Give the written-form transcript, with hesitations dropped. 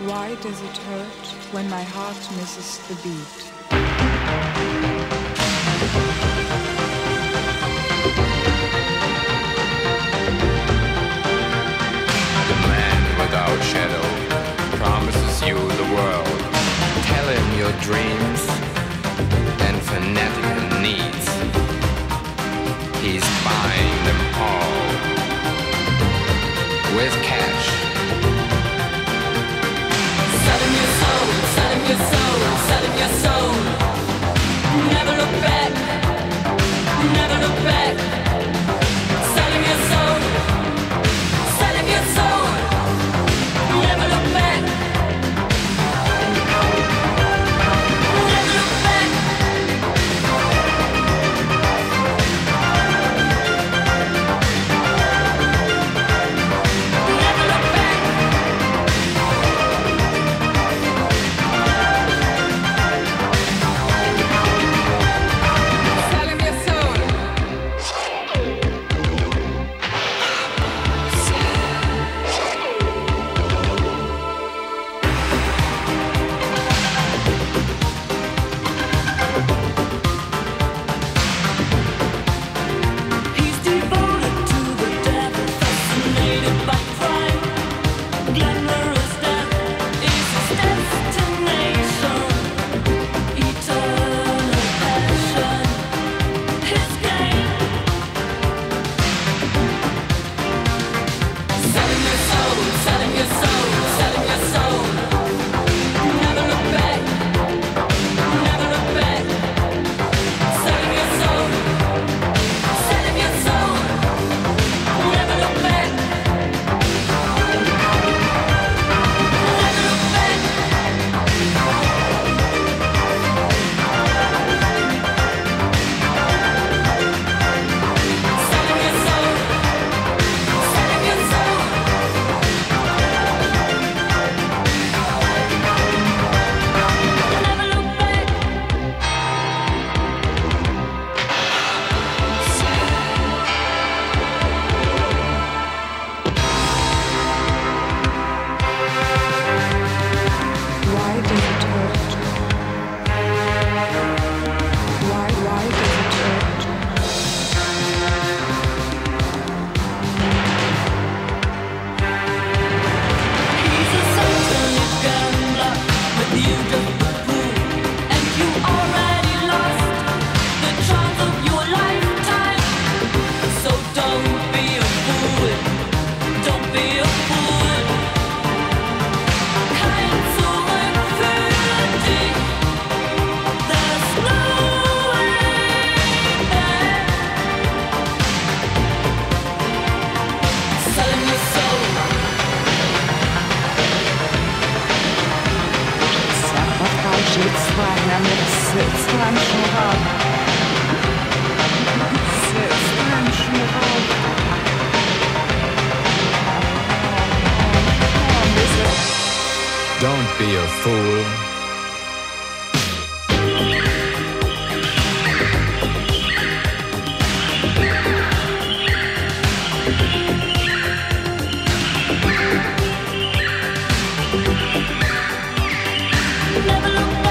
Why does it hurt when my heart misses the beat? The man without shadow promises you the world. Tell him your dreams and fanatical needs. He's buying them all with cash. Selling your soul, selling your soul, selling your soul. Never look back, never look back. Selling your soul, selling your soul. Never look back, never look back. Never look back. Selling your soul. He's devoted to the devil, fascinated by crime. Glamorous death is his destination. Eternal passion, his game. Selling your soul, selling your soul, selling your soul. Never look back, never look back. Selling your soul, selling your soul. Never look back, never look back. Selling your soul, selling your soul. Never look back. Why does it hurt? Why does it hurt? He's a satanic gambler, with you just a fool, and you already lost the chance of your lifetime. So don't be a fool, don't be a fool. Kein Zurück für dich, there's no way back. Selling your soul. Жить с вами, раньше рад. Раньше рад. Don't be a fool. Never look